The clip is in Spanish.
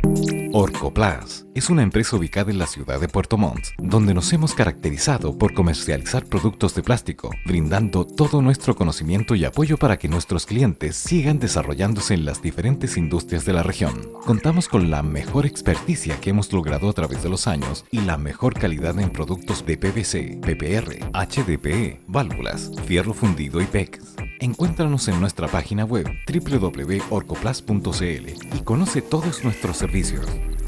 Orcoplas es una empresa ubicada en la ciudad de Puerto Montt, donde nos hemos caracterizado por comercializar productos de plástico, brindando todo nuestro conocimiento y apoyo para que nuestros clientes sigan desarrollándose en las diferentes industrias de la región. Contamos con la mejor experticia que hemos logrado a través de los años y la mejor calidad en productos de PVC, PPR, HDPE, válvulas, fierro fundido y PEX. Encuéntranos en nuestra página web www.orcoplas.cl y conoce todos nuestros servicios.